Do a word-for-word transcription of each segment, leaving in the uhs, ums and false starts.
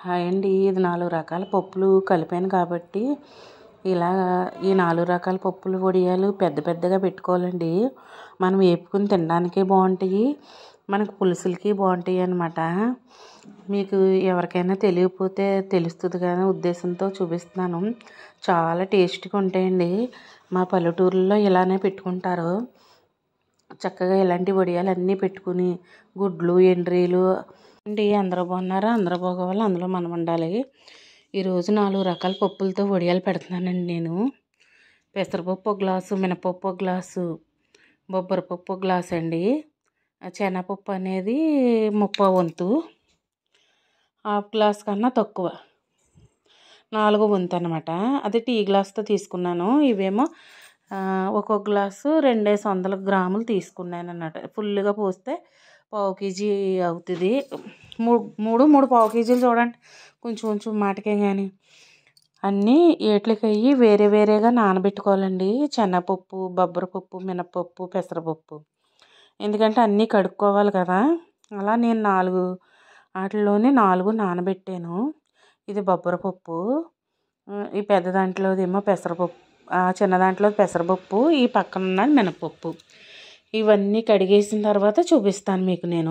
Hi అండి. ఇది నాలుగు రకాల పప్పులు కలిపాను కాబట్టి ఇలా ఈ నాలుగు రకాల పప్పులు వడియాలు పెద్ద పెద్దగా పెట్టుకోవాలండి. మనం వేపుకుని తినడానికి బాగుంటాయి, మనకు పులుసులకి బాగుంటాయి అన్నమాట. మీకు ఎవరికైనా తెలియకపోతే తెలుస్తుంది కానీ ఉద్దేశంతో చూపిస్తున్నాను. చాలా టేస్టీగా ఉంటాయండి. మా పల్లెటూరులో ఇలానే పెట్టుకుంటారు. చక్కగా ఇలాంటి వడియాలు అన్నీ పెట్టుకుని గుడ్లు ఎండ్రీలు అండి. అందరూ బాగున్నారా? అందరూ బాగోవాలి, అందులో మనం ఉండాలి. ఈరోజు నాలుగు రకాల పప్పులతో వడియాలు పెడుతున్నానండి నేను. పెసరపప్పు ఒక గ్లాసు, మినపప్పు ఒక గ్లాసు, బొబ్బరిపప్పు ఒక గ్లాసు అండి. శనగపప్పు అనేది ముప్పై వంతు, హాఫ్ గ్లాస్ కన్నా తక్కువ, నాలుగో వంతు అనమాట. అది టీ గ్లాస్తో తీసుకున్నాను. ఇవేమో ఒక్కొక్క గ్లాసు రెండేసి వందల గ్రాములు తీసుకున్నాను అన్నమాట. ఫుల్గా పోస్తే పావు కేజీ అవుతుంది. మూడు మూడు మూడు పావు కేజీలు చూడండి, కొంచెం కొంచెం మాటకే కానీ. అన్నీ ఏట్లకి అయ్యి వేరే వేరేగా నానబెట్టుకోవాలండి. శనగపప్పు, బొబ్బరిపప్పు, మినపప్పు, పెసరపప్పు, ఎందుకంటే అన్నీ కడుక్కోవాలి కదా. అలా నేను నాలుగు వాటిల్లోనే నాలుగు నానబెట్టాను. ఇది బొబ్బరిపప్పు, ఈ పెద్ద దాంట్లోదేమో పెసరపప్పు, చిన్న దాంట్లో పెసరపప్పు, ఈ పక్కన ఉన్నది మినపప్పు. ఇవన్నీ కడిగేసిన తర్వాత చూపిస్తాను మీకు నేను.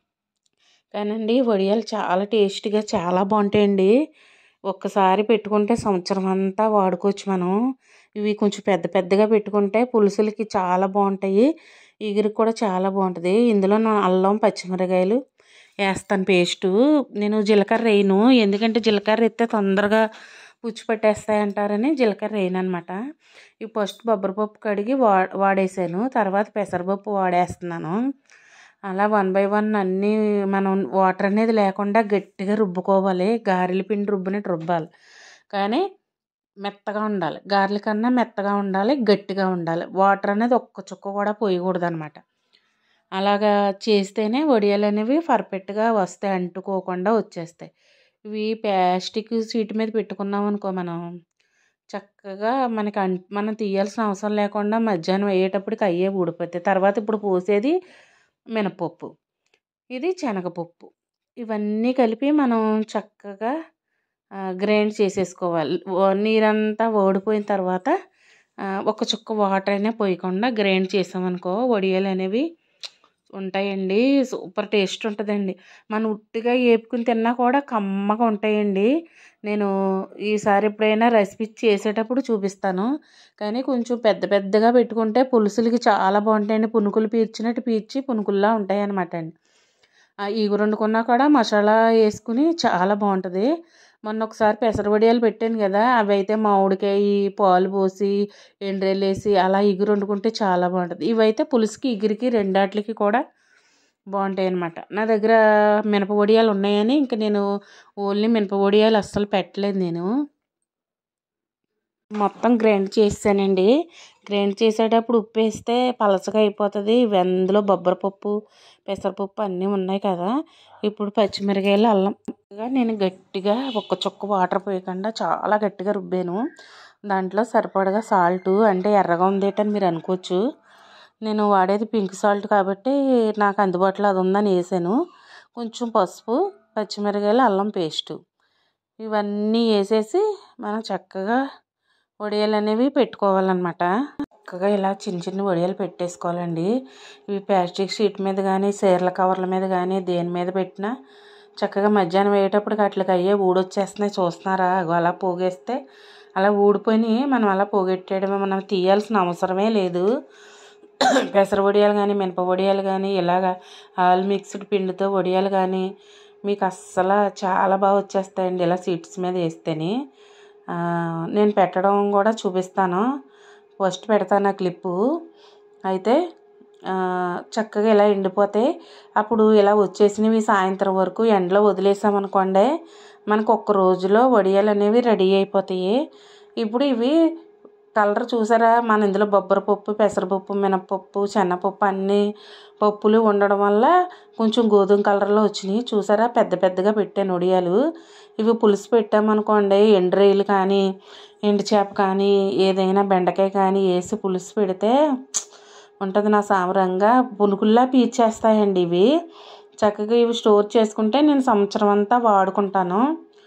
కానండి వడియాలు చాలా టేస్టీగా చాలా బాగుంటాయండి. ఒక్కసారి పెట్టుకుంటే సంవత్సరం అంతా వాడుకోవచ్చు మనం. ఇవి కొంచెం పెద్ద పెద్దగా పెట్టుకుంటే పులుసులకి చాలా బాగుంటాయి, ఎగురికి కూడా చాలా బాగుంటుంది. ఇందులో అల్లం పచ్చిమిరకాయలు వేస్తాను పేస్టు. నేను జీలకర్ర వేయను, ఎందుకంటే జీలకర్ర వేస్తే తొందరగా పుచ్చి పట్టేస్తాయి అంటారని జీలకర్ర వేయను అనమాట. ఇవి ఫస్ట్ బొబ్బరిపప్పు కడిగి వా వాడేసాను తర్వాత పెసరపప్పు వాడేస్తున్నాను. అలా వన్ బై వన్ అన్నీ మనం వాటర్ అనేది లేకుండా గట్టిగా రుబ్బుకోవాలి. గారెల పిండి రుబ్బినట్టు రుబ్బాలి, కానీ మెత్తగా ఉండాలి. గారెల కన్నా మెత్తగా ఉండాలి, గట్టిగా ఉండాలి. వాటర్ అనేది ఒక్క చుక్క కూడా పోయకూడదు అనమాట. అలాగా చేస్తేనే వడియాలు అనేవి పర్ఫెక్ట్గా వస్తాయి, అంటుకోకుండా వచ్చేస్తాయి. ఇవి ప్లాస్టిక్ షీట్ మీద పెట్టుకున్నాం అనుకో మనం, చక్కగా మనకి అం మనం తీయాల్సిన అవసరం లేకుండా మధ్యాహ్నం అయ్యేటప్పటికి అయ్యే ఊడిపోతాయి. తర్వాత ఇప్పుడు పోసేది మినపప్పు, ఇది శనగపప్పు. ఇవన్నీ కలిపి మనం చక్కగా గ్రైండ్ చేసేసుకోవాలి. నీరంతా ఓడిపోయిన తర్వాత ఒక చుక్క వాటర్ అయినా పోయకుండా గ్రైండ్ చేసామనుకో వడియాలు అనేవి ఉంటాయండి. సూపర్ టేస్ట్ ఉంటుందండి. మనం ఉట్టిగా వేపుకుని తిన్నా కూడా కమ్మగా ఉంటాయండి. నేను ఈసారి ఎప్పుడైనా రెసిపీ చేసేటప్పుడు చూపిస్తాను. కానీ కొంచెం పెద్ద పెద్దగా పెట్టుకుంటే పులుసులకి చాలా బాగుంటాయండి. పునుకులు పీల్చినట్టు పీల్చి పునుకుల్లా ఉంటాయి అన్నమాట అండి. ఈగురు వండుకున్నా కూడా మసాలా వేసుకుని చాలా బాగుంటుంది. మొన్న ఒకసారి పెసర వడియాలు పెట్టాను కదా, అవి అయితే మామిడికాయ పాలు పోసి ఎండ్రేలు వేసి అలా ఇగురు వండుకుంటే చాలా బాగుంటుంది. ఇవైతే పులుసుకి ఇగురికి రెండాట్లకి కూడా బాగుంటాయి అన్నమాట. నా దగ్గర మినప వడియాలు ఉన్నాయని ఇంక నేను ఓన్లీ మినప వడియాలు అస్సలు పెట్టలేదు. నేను మొత్తం గ్రైండ్ చేసానండి. గ్రైండ్ చేసేటప్పుడు ఉప్పు వేస్తే పలచగా అయిపోతుంది. ఇవి అందులో బొబ్బరిపప్పు పెసరపప్పు అన్నీ ఉన్నాయి కదా. ఇప్పుడు పచ్చిమిరకాయలు అల్లం నేను గట్టిగా ఒక్క చుక్క వాటర్ పోయకుండా చాలా గట్టిగా రుబ్బాను. దాంట్లో సరిపడగా సాల్ట్, అంటే ఎర్రగా ఉందేటని మీరు అనుకోవచ్చు. నేను వాడేది పింక్ సాల్ట్ కాబట్టి నాకు అందుబాటులో అది ఉందని వేసాను. కొంచెం పసుపు, పచ్చిమిరకాయలు, అల్లం పేస్టు ఇవన్నీ వేసేసి మనం చక్కగా వడియాలు అనేవి పెట్టుకోవాలన్నమాట. చక్కగా ఇలా చిన్న చిన్న వడియాలు పెట్టేసుకోవాలండి. ఇవి ప్లాస్టిక్ షీట్ మీద కానీ చీరల కవర్ల మీద కానీ దేని మీద పెట్టినా చక్కగా మధ్యాహ్నం అయ్యేటప్పటికి అట్లకి అయ్యే ఊడొచ్చేస్తున్నాయి. చూస్తున్నారా? అలా పోగేస్తే అలా ఊడిపోయి మనం అలా పోగెట్టేయడమే, మనం తీయాల్సిన అవసరమే లేదు. పెసర వడియాలు కానీ మినప వడియాలు కానీ ఇలాగ ఆల్ మిక్స్డ్ పిండితో వడియాలు కానీ మీకు అస్సలు చాలా బాగా వచ్చేస్తాయండి ఇలా సీట్స్ మీద వేస్తేనే. నేను పెట్టడం కూడా చూపిస్తాను, ఫస్ట్ పెడతాను ఆ క్లిప్పు. అయితే చక్కగా ఇలా ఎండిపోతే అప్పుడు ఇలా వచ్చేసినవి సాయంత్రం వరకు ఎండలో వదిలేసామనుకోండి, మనకు ఒక్క రోజులో వడియాలు అనేవి రెడీ అయిపోతాయి. ఇప్పుడు ఇవి కలర్ చూసారా? మన ఇందులో బొబ్బరిపప్పు, పెసరపప్పు, మినపప్పు, శనగపప్పు అన్నీ పప్పులు ఉండడం వల్ల కొంచెం గోధుమ కలర్లో వచ్చినాయి. చూసారా? పెద్ద పెద్దగా పెట్టాను వడియాలు. ఇవి పులుసు పెట్టామనుకోండి, ఎండ్రేలు కానీ ఎండు చేప కానీ ఏదైనా బెండకాయ కానీ వేసి పులుసు పెడితే ఉంటుంది నా సామరంగా, పునుకుల్లా పీల్చేస్తాయండి ఇవి. చక్కగా ఇవి స్టోర్ చేసుకుంటే నేను సంవత్సరం అంతా వాడుకుంటాను.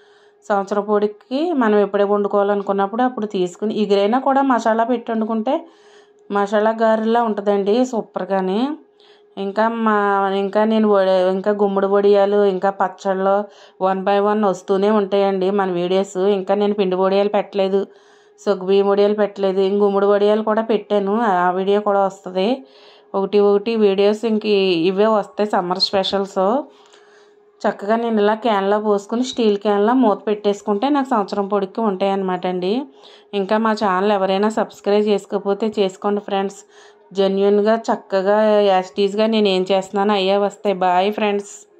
సంవత్సరం పొడికి మనం ఎప్పుడే వండుకోవాలనుకున్నప్పుడు అప్పుడు తీసుకుని ఎగురైనా కూడా మసాలా పెట్టి వండుకుంటే మసాలా గారెలా ఉంటుందండి సూపర్గాని. ఇంకా మా ఇంకా నేను ఇంకా గుమ్మడి వడియాలు ఇంకా పచ్చళ్ళు వన్ బై వన్ వస్తూనే ఉంటాయండి మన వీడియోస్. ఇంకా నేను పిండి వడియాలు పెట్టలేదు, సగ్గుబియ్యం వడియాలు పెట్టలేదు, ఇంక గుమ్మడి వడియాలు కూడా పెట్టాను, ఆ వీడియో కూడా వస్తుంది. ఒకటి ఒకటి వీడియోస్ ఇంక ఇవే వస్తాయి సమ్మర్ స్పెషల్స్. చక్కగా నేను ఇలా క్యాన్లో పోసుకుని స్టీల్ క్యాన్లో మూత పెట్టేసుకుంటే నాకు సంవత్సరం పొడికి ఉంటాయి అన్నమాట అండి. ఇంకా మా ఛానల్ ఎవరైనా సబ్స్క్రైబ్ చేసుకోకపోతే చేసుకోండి ఫ్రెండ్స్. జెన్యున్గా చక్కగా యాస్టీజ్గా నేను ఏం చేస్తున్నానో అయ్యే వస్తాయి. Boy friends.